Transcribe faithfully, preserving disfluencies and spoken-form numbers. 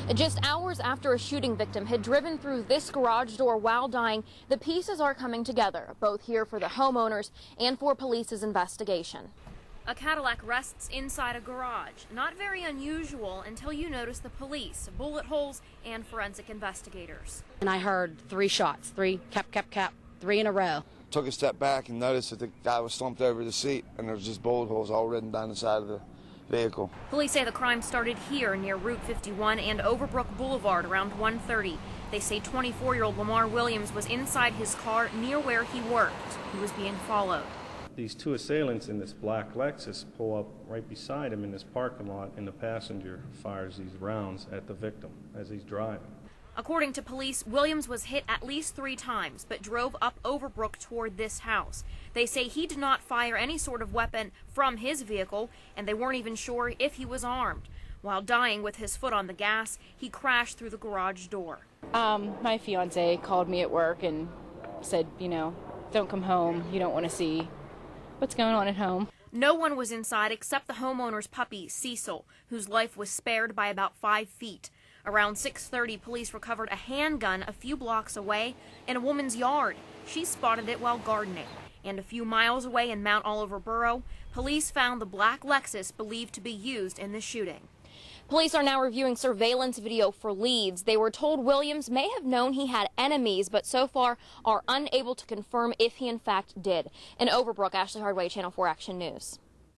Just hours after a shooting victim had driven through this garage door while dying, the pieces are coming together, both here for the homeowners and for police's investigation. A Cadillac rests inside a garage. Not very unusual until you notice the police, bullet holes, and forensic investigators. And I heard three shots, three cap, cap, cap, three in a row. Took a step back and noticed that the guy was slumped over the seat, and there was just bullet holes all written down the side of the vehicle. Police say the crime started here near Route fifty-one and Overbrook Boulevard around one thirty. They say twenty-four-year-old Lamar Williams was inside his car near where he worked. He was being followed. These two assailants in this black Lexus pull up right beside him in this parking lot, and the passenger fires these rounds at the victim as he's driving. According to police, Williams was hit at least three times, but drove up Overbrook toward this house. They say he did not fire any sort of weapon from his vehicle, and they weren't even sure if he was armed. While dying with his foot on the gas, he crashed through the garage door. Um, my fiance called me at work and said, you know, don't come home. You don't want to see what's going on at home. No one was inside except the homeowner's puppy, Cecil, whose life was spared by about five feet. Around six thirty, police recovered a handgun a few blocks away in a woman's yard. She spotted it while gardening. And a few miles away in Mount Oliver Borough, police found the black Lexus believed to be used in the shooting. Police are now reviewing surveillance video for leads. They were told Williams may have known he had enemies, but so far are unable to confirm if he in fact did. In Overbrook, Ashley Hardway, Channel four Action News.